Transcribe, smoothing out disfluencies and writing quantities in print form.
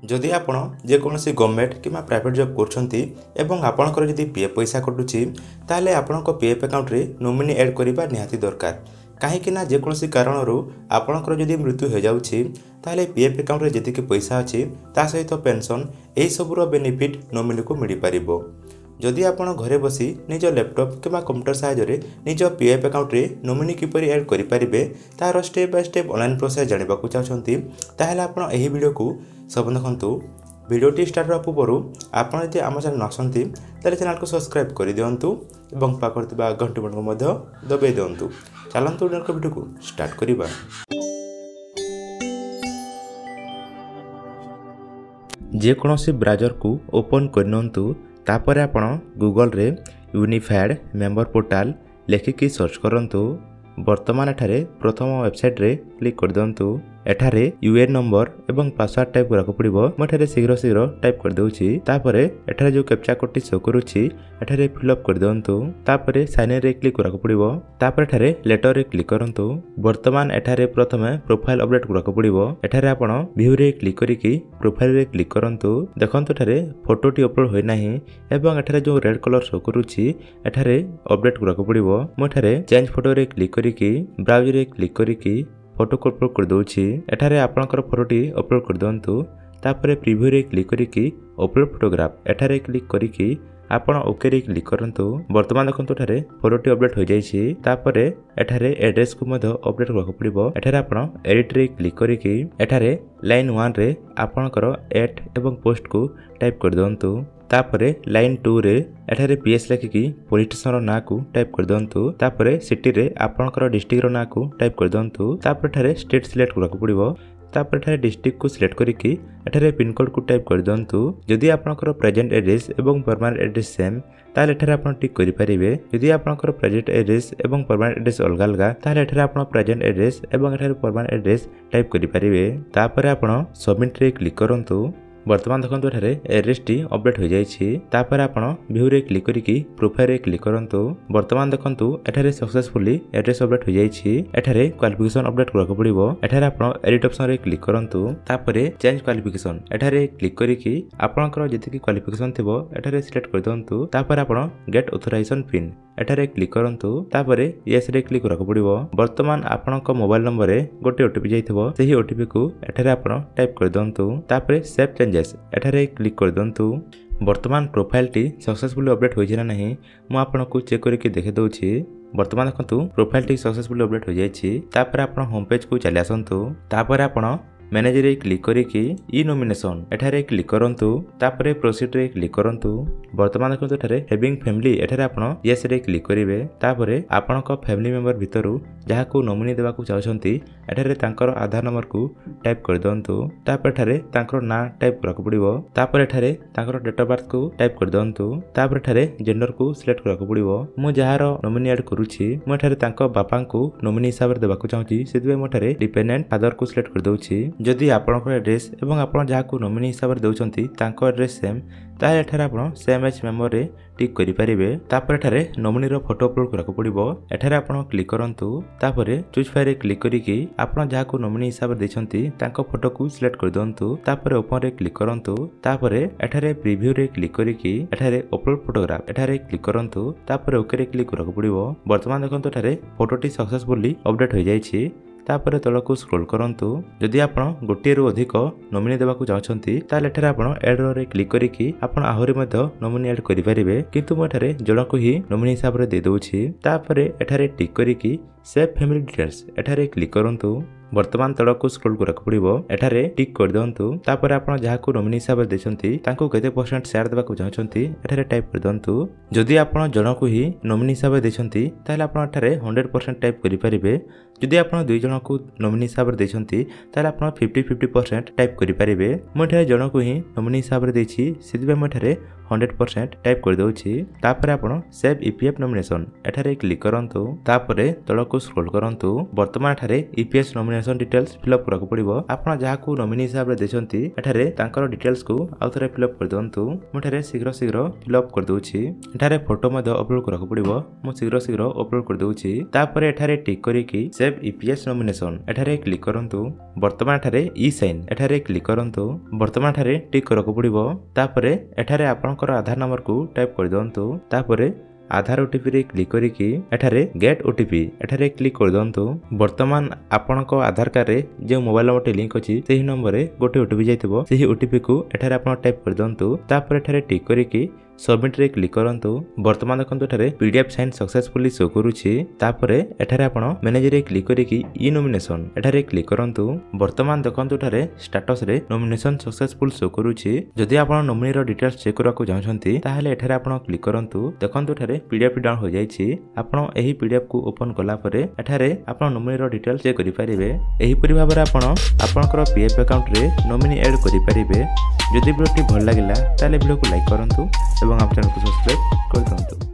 जदि आपण जेकोसी गवर्नमेंट कि प्राइवेट जॉब करछंती एवं आपणकर जदि पीएफ पैसा कटुची ताले आपणको पीएफ अकाउंट रे नॉमिनी ऐड करबा निहाती दरकार कहीं ना जेकोसी कारणरू आपणकर जदि मृत्यु हो जाउची ताले पीएफ अकाउंट रे जति पैसा अछि ता सहित पेंशन एही सबुर बेनिफिट नॉमिनी को मिल पारिबो। जदि आपण घरे बसी निज लैपटॉप किंवा कंप्यूटर सहायता निज पीएफ अकाउंट रे नॉमिनी किपरि ऐड करि परिबे तार step by step online process जानिबा को चाहछंती ताहेला आपण एही वीडियो को सब देखंतु। वीडियोटी स्टार्ट होगा पूर्व आपण यदि आम चैनल नसंती ताले चैनल को सब्सक्राइब कर दियंतु एवं पाखरथिबा घंटी बटन को मध्य दबाई दियंतु। चलंतु वीडियो को स्टार्ट करिबा। जे कोनोसी ब्राउजर को ओपन करनंतु तापर आपण गूगल रे यूनिफाइड मेंबर पोर्टल लेखिकी सर्च करंतु। वर्तमान एठारे प्रथम वेबसाइट रे क्लिक कर दियंतु। एठारे यूएन नंबर एवं पासवर्ड टाइप करक पड़िबो। मैं एठारे शीघ्र शीघ्र टाइप कर देउछि। तापरे एठारे जो कैप्चा कोड शो करूछि एठारे फिल अप कर दियंतु। तापरे साइन इन रे क्लिक करक पड़िबो। तापरे एठारे लेटर रे क्लिक करंतु। वर्तमान एठारे प्रथमे प्रोफाइल अपडेट करक पड़िबो। एठारे आपण व्यू रे क्लिक करिकि प्रोफाइल रे क्लिक करंतु। देखंतु एठारे फोटोटी अपलोड होय नाही एवं एठारे जो रेड कलर शो करूछि एठारे अपडेट करक पड़िबो। मैं एठारे चेंज फोटो रे क्लिक करिकि ब्राउज रे क्लिक करिकि फोटो को अपलोड कर दूची। एठारे आपनकर फोटोटी अपलोड कर दियंतु। तापरे प्रीव्यू रे क्लिक करिकि अपलोड फोटोग्राफ एठारे क्लिक करिकि आपण ओके रे क्लिक करंतु। वर्तमान देखंतु एठारे फोटोटी अपडेट हो जाईछि। तापरे एठारे एड्रेस को मध्य अपडेट करक पड़िबो। एठारे आपण एडिट रे क्लिक करिकि एठारे लाइन 1 रे आपनकर एट एवं पोस्ट को टाइप कर दियंतु। तापरे लाइन 2 रे एठारे पीएस लिखिकी पुलिस स्टेशन रो ना को टाइप कर दियंतु। तापरे सिटी रे आपनकर डिस्ट्रिक्ट रो ना को टाइप कर दियंतु। तापरे एठारे स्टेट सिलेक्ट करक पड़िबो। तापर एठारे डिस्ट्रिक्ट को सिलेक्ट करिकि एठारे पिन कोड को टाइप कर दियंतु। जदि आपनकर प्रेजेंट एड्रेस एवं परमानेंट एड्रेस सेम ताले एठारे आपण टिक करि परिबे। जदि आपनकर प्रेजेंट एड्रेस एवं परमानेंट एड्रेस अलग अलग ताले एठारे आपण प्रेजेंट एड्रेस एवं एठारे परमानेंट एड्रेस टाइप करि परिबे। तापर आपण सबमिट रे क्लिक करंतु। वर्तमान देखंतु एठारे एड्रेस टी अपडेट हो जाईछि। तापर आपण व्यू रे क्लिक करिकि प्रोफाइल रे क्लिक करंतु। वर्तमान देखंतु एठारे सक्सेसफुली एड्रेस अपडेट हो जाईछि। एठारे क्वालिफिकेशन अपडेट करक पड़िबो। एठारे आपण एडिट ऑप्शन रे क्लिक करंतु। तापरे चेंज क्वालिफिकेशन एठारे क्लिक करिकि आपनकर जतिकि क्वालिफिकेशन थिबो एठारे सिलेक्ट कर दंतु। तापर आपण गेट ऑथराइजेशन पिन एठारे क्लिक करंतु। तापरे यस रे क्लिक करक पड़िबो। वर्तमान आपनक मोबाइल नंबर रे गोटे ओटीपी जाइथिबो। सेही ओटीपी को एठारे आपण टाइप कर दंतु। तापरे सेव चेंजेस एठारे क्लिक कर दंतु। वर्तमान प्रोफाइल टी सक्सेसफुली अपडेट होइछि ना नहीं मु आपनको चेक करके देखे दउछि। वर्तमान देखंतु प्रोफाइल टी सक्सेसफुली अपडेट हो जाइछि। तापर आपण होम पेज को चली आसंतु। तापर आपण मैनेजर रे क्लिक करिकि ई नॉमिनेशन एठारे क्लिक करंतु। तापरे प्रोसीड रे क्लिक करंतु। वर्तमान देखंतु एठारे हैविंग फैमिली एठारे आपण यस रे क्लिक करिवे। तापरे आपनक फैमिली मेंबर भितरु जहाको नॉमिनी देबा को चाहछंती एठारे तांकर आधार नंबर को टाइप कर दंतु। तापर एठारे तांकर नाम टाइप करक पड़िबो। तापर एठारे तांकर डेट ऑफ बर्थ को टाइप कर दंतु। तापर एठारे जेंडर को सिलेक्ट करक पड़िबो। मु जहार नॉमिनी ऐड करूछि मु एठारे तांकर बापा को नॉमिनी हिसाब रे देबा को चाहछि सेदिबे मु एठारे डिपेंडेंट फादर को सिलेक्ट कर दउछि। जदि आपनकर एड्रेस एवं आपण जहाको नॉमिनी हिसाब रे दउछंती तांको एड्रेस सेम ताहे एठारे आपण सेम एच मेंबर रे टिक करि परिबे। तापर एठारे नॉमिनी रो फोटो अपलोड करक पड़िबो। एठारे आपण क्लिक करंतु। तापरे चूज फाइल रे क्लिक करिकि आपण जहाको नॉमिनी हिसाब रे दैछंती तांको फोटो को सिलेक्ट कर दंतु। तापरे ओपन रे क्लिक करंतु। तापरे एठारे प्रीव्यू रे क्लिक करिकि एठारे अपलोड फोटोग्राफ एठारे क्लिक करंतु। तापरे ओके रे क्लिक करक पड़िबो। वर्तमान देखंतु एठारे फोटोटी सक्सेसफुली अपडेट हो जाईछि। तापर तलक स्क्रॉल करंतु। जदि आपण गोटे रु अधिक नॉमिनी देबा को चाहछंती ताले एठारे आपण ऐड रे क्लिक करिकि आपण आहुरी मध्ये नॉमिनी ऐड करि परिबे। किंतु मु एठारे जणको ही नॉमिनी हिसाब रे दे दउछि। तापर एठारे टिक करिकि सेव फैमिली डिटेल्स एठारे क्लिक करंतु। वर्तमान तलक को स्क्रॉल करक पड़िबो। एठारे टिक कर दंतु। तापर आपण जहाको नॉमिनी हिसाब रे देछंती तांको केते परसेंट शेयर देबा को चाहछंती एठारे टाइप कर दंतु। जदि आपण जणको ही नॉमिनी हिसाब रे देछंती ताले आपण एठारे 100% टाइप करि परिबे। जदि आपण दुई जण को नॉमिनी हिसाब रे देछंती ताले आपण 50% टाइप करि परिबे। मु एठारे जणको ही नॉमिनी हिसाब रे देछि सेदिबे मु एठारे 100% टाइप कर दउछि। तापर आपण सेव ईपीएफ नॉमिनेशन एठारे क्लिक करंतु। तापर तलक को स्क्रॉल करंतु। वर्तमान एठारे EPF nomination nomination details fill up करक पड़िबो आपण जहा को नॉमिनी हिसाब रे देछंती एठारे तांकर डिटेल्स को आउथरे फिलअप कर दंतु मुठारे शीघ्र फिलअप कर दोछि एठारे फोटो मध्ये अपलोड करक पड़िबो मु शीघ्र अपलोड कर दोछि तापरे एठारे टिक करिकि सेव ईपीएस नॉमिनेशन एठारे क्लिक करंतु वर्तमान एठारे ई साइन एठारे क्लिक करंतु वर्तमान एठारे टिक करक पड़िबो तापरे एठारे आपनकर आधार नंबर को टाइप कर दंतु तापरे आधार ओटीपी रे क्लिक करिकि एठारे गेट ओटीपी एठारे क्लिक कर दंतु वर्तमान आपनक आधार कार्ड रे जे मोबाइल नंबर लिंक अछि सेही नंबर रे गोटे ओटीपी जाइतबो सेही ओटीपी को एठारे आपन टाइप कर दंतु तापर एठारे टिक करिकि सबमिट रे क्लिक करंतु वर्तमान देखंतु एठारे पीडीएफ साइन सक्सेसफुली शो करूछि तापरे एठारे आपण मैनेजर रे क्लिक करिकि ई नॉमिनेशन एठारे क्लिक करंतु वर्तमान देखंतु एठारे स्टेटस रे नॉमिनेशन सक्सेसफुल शो करूछि जदि आपण नॉमिनी रो डिटेल्स चेक करबाक चाहछंती ताहाले एठारे आपण क्लिक करंतु देखंतु एठारे पीडीएफ डाउन हो जाइछि आपण एही पीडीएफ को ओपन कला परे एठारे आपण नॉमिनी रो डिटेल्स चेक करि परिबे एही परि भाबरे आपण आपनकर पीएफ अकाउंट रे नॉमिनी ऐड करि परिबे जदि वीडियोटी भल लागिला ताले वीडियो को लाइक करंतु एवं आप चैनल को सब्सक्राइब कर दंतु।